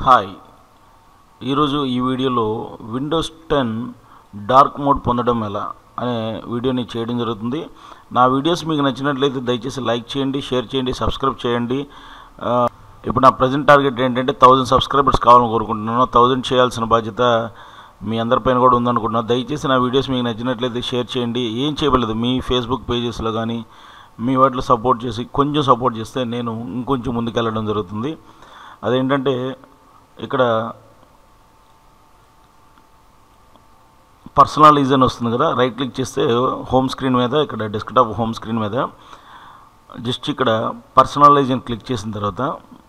Hi, ఈరోజు ఈ వీడియోలో విండోస్ 10 డార్క్ మోడ్ పొందడం ఎలా అనే వీడియోని చేయడం జరుగుతుంది. నా వీడియోస్ మీకు నచ్చినట్లయితే దయచేసి లైక్ చేయండి, షేర్ చేయండి, సబ్స్క్రైబ్ చేయండి. ఇప్పుడు నా ప్రజెంట్ టార్గెట్ ఏంటంటే 1000 సబ్స్క్రైబర్స్ కావాలని కోరుకుంటున్నాను. 1000 చేయాల్సిన బాధ్యత మీ అందరిపైన కూడా ఉందనుకుంటున్నాను. దయచేసి నా వీడియోస్ మీకు నచ్చినట్లయితే షేర్ చేయండి. ఏం చేయలేదు, మీ ఫేస్బుక్ పేజెస్లో కానీ మీ వాటిలో సపోర్ట్ చేసి కొంచెం సపోర్ట్ చేస్తే నేను ఇంకొంచెం ముందుకెళ్ళడం జరుగుతుంది. అదేంటంటే ఇక్కడ పర్సనలైజ్ అని వస్తుంది కదా, రైట్ క్లిక్ చేస్తే హోమ్ స్క్రీన్ మీద, ఇక్కడ డెస్క్టాప్ హోమ్ స్క్రీన్ మీద జస్ట్ ఇక్కడ పర్సనలైజ్ అని క్లిక్ చేసిన తర్వాత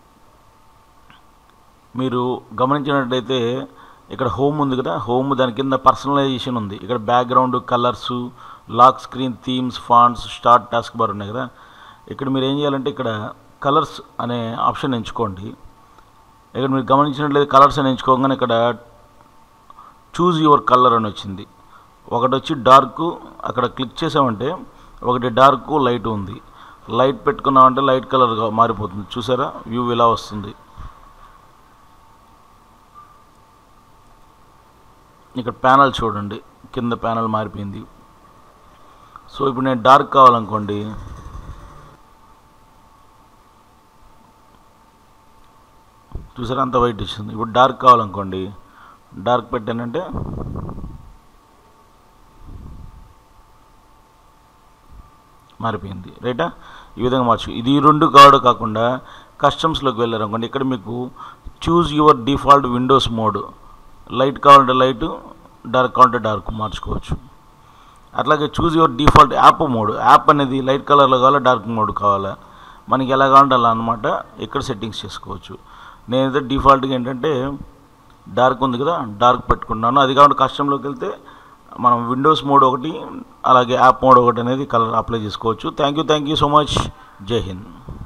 మీరు గమనించినట్లయితే ఇక్కడ హోమ్ ఉంది కదా, హోమ్ దాని కింద పర్సనలైజేషన్ ఉంది. ఇక్కడ background, colours, lock screen, themes, fonts, start task bar ఉన్నాయి కదా. ఇక్కడ మీరు ఏం చేయాలంటే ఇక్కడ కలర్స్ అనే ఆప్షన్ ఎంచుకోండి. ఇక్కడ మీరు గమనించినట్లయితే కలర్స్ అని ఎంచుకోగానే ఇక్కడ చూజ్ యువర్ కలర్ అని వచ్చింది. ఒకటి వచ్చి డార్క్, అక్కడ క్లిక్ చేసామంటే ఒకటి డార్క్, లైట్ ఉంది. లైట్ పెట్టుకున్నామంటే లైట్ కలర్గా మారిపోతుంది. చూసారా, వ్యూ ఇలా వస్తుంది. ఇక్కడ ప్యానల్ చూడండి, కింద ప్యానల్ మారిపోయింది. సో ఇప్పుడు నేను డార్క్ కావాలనుకోండి, చూసారా అంత వైట్ వచ్చింది. ఇప్పుడు డార్క్ కావాలనుకోండి, డార్క్ పెట్టానంటే మారిపోయింది. రైటా, ఈ విధంగా మార్చు. ఇది రెండు కాకుండా కస్టమ్స్లోకి వెళ్ళారనుకోండి, ఇక్కడ మీకు choose your default Windows mode, light కావాలంటే లైట్, డార్క్ కావాలంటే డార్క్ మార్చుకోవచ్చు. అట్లాగే choose your default app mode, app అనేది లైట్ కలర్లో కావాలా, డార్క్ మోడ్ కావాలా, మనకి ఎలా కావాలంటే అలా అనమాట. ఇక్కడ సెట్టింగ్స్ చేసుకోవచ్చు. నేనైతే డిఫాల్ట్గా ఏంటంటే డార్క్ ఉంది కదా, డార్క్ పెట్టుకున్నాను. అది కాకుండా కస్టమ్లోకి వెళ్తే మనం విండోస్ మోడ్ ఒకటి, అలాగే యాప్ మోడ్ ఒకటి అనేది కలర్ అప్లై చేసుకోవచ్చు. Thank you so much. జై హింద్.